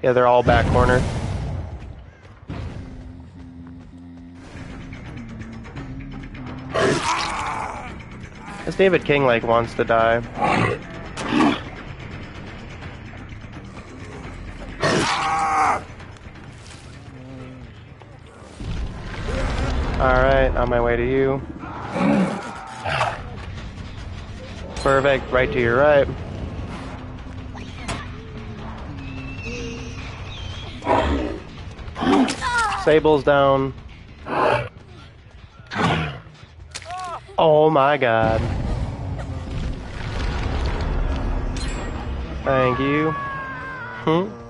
Yeah, they're all back corner. This David King, like, wants to die. Alright, on my way to you. Perfect, right to your right. Sable's down. Oh my god. Thank you.